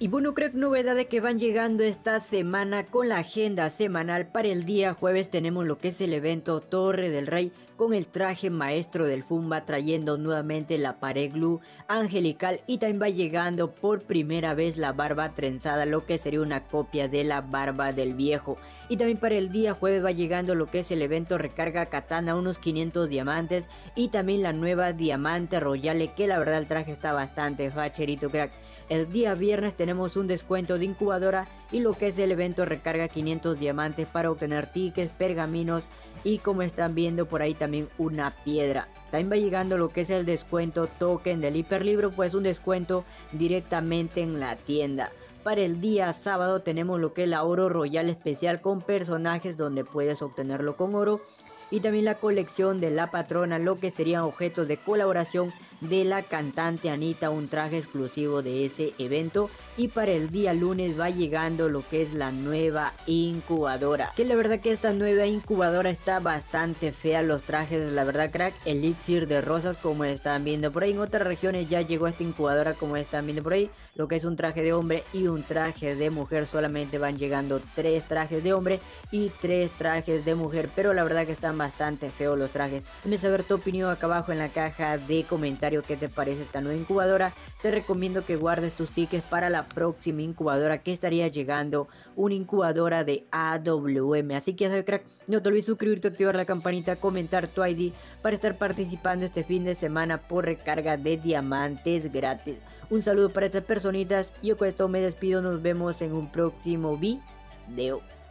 Y bueno, crack, novedades que van llegando esta semana con la agenda semanal. Para el día jueves tenemos lo que es el evento Torre del Rey con el traje maestro del Fumba, trayendo nuevamente la pared glue angelical, y también va llegando por primera vez la barba trenzada, lo que sería una copia de la barba del viejo. Y también para el día jueves va llegando lo que es el evento recarga katana, unos 500 diamantes, y también la nueva diamante royale, que la verdad el traje está bastante facherito, crack. El día viernes tenemos un descuento de incubadora y lo que es el evento recarga 500 diamantes para obtener tickets, pergaminos y, como están viendo por ahí, también una piedra. También va llegando lo que es el descuento token del hiperlibro, pues un descuento directamente en la tienda. Para el día sábado tenemos lo que es la oro royal especial con personajes donde puedes obtenerlo con oro. Y también la colección de la patrona, lo que serían objetos de colaboración de la cantante Anita, un traje exclusivo de ese evento. Y para el día lunes va llegando lo que es la nueva incubadora, que la verdad que esta nueva incubadora está bastante fea. Los trajes, la verdad, crack, elixir de rosas, como están viendo por ahí. En otras regiones ya llegó esta incubadora, como están viendo por ahí, lo que es un traje de hombre y un traje de mujer. Solamente van llegando 3 trajes de hombre y 3 trajes de mujer, pero la verdad que están bastante feos los trajes. Déjame saber tu opinión acá abajo en la caja de comentarios. ¿Qué te parece esta nueva incubadora? Te recomiendo que guardes tus tickets para la próxima incubadora, que estaría llegando una incubadora de AWM. Así que ya sabes, crack, no te olvides suscribirte, activar la campanita, comentar tu ID para estar participando este fin de semana por recarga de diamantes gratis. Un saludo para estas personitas. Yo con esto me despido. Nos vemos en un próximo video.